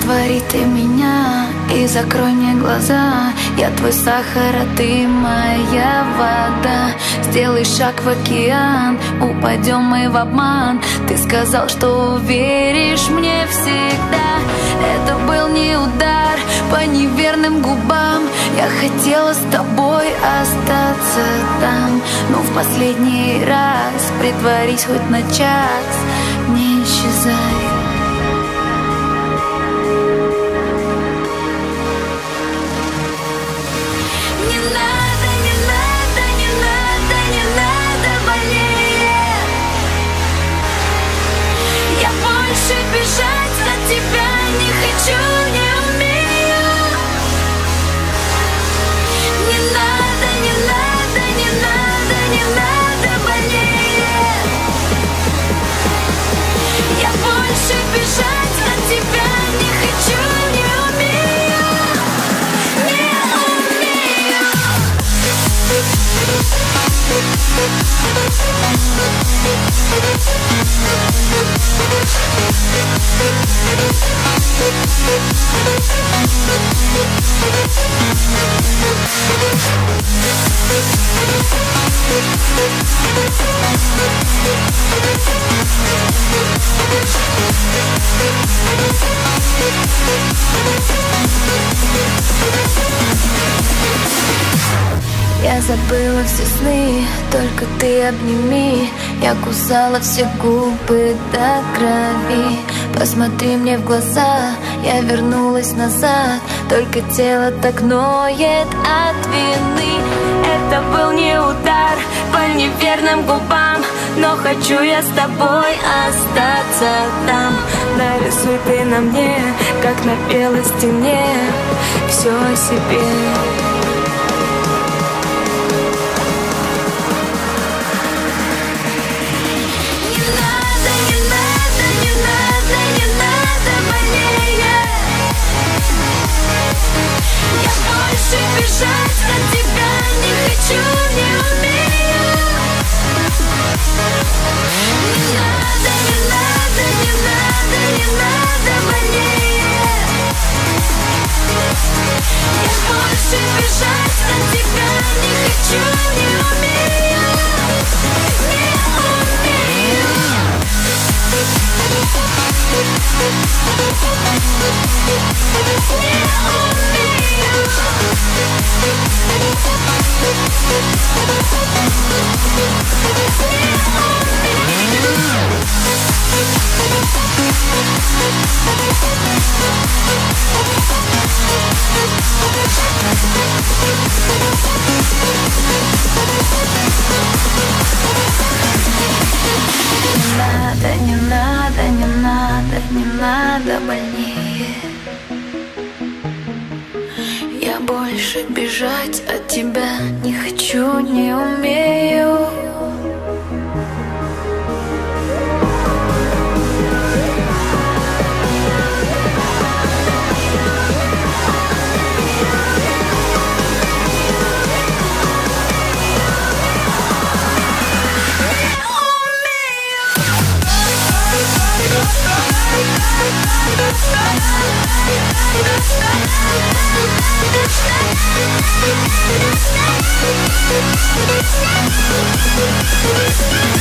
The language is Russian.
Раствори ты меня и закрой мне глаза. Я твой сахар, а ты моя вода. Сделай шаг в океан, упадем мы в обман. Ты сказал, что веришь мне всегда. Это был не удар по неверным губам. Я хотела с тобой остаться там, но в последний раз притворись хоть на час, не исчезай. Бежать от тебя не хочу, не умею. Не надо, не надо, не надо, не надо больнее. Я больше бежать от тебя не хочу, не умею. Не умею. Я забыла все сны, только ты обними. Я кусала все губы до крови. Посмотри мне в глаза, я вернулась назад. Только тело так ноет от вины. Это был не удар по неверным губам, но хочу я с тобой остаться там. Нарисуй ты на мне, как на белой стене, все о себе. Бежать от тебя не хочу, не умею. Не надо, не надо, не надо, не надо больнее. Я больше бежать от тебя не хочу, не умею. Не умею. Не умею. Не надо, не надо, не надо больнее. Я больше бежать от тебя не хочу, не умею. We'll be right back.